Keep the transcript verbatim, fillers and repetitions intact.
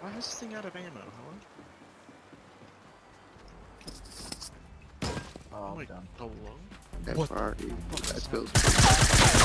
Why is this thing out of ammo, hello? Oh, I'm like, done. hello? That What party. the fuck That is feels.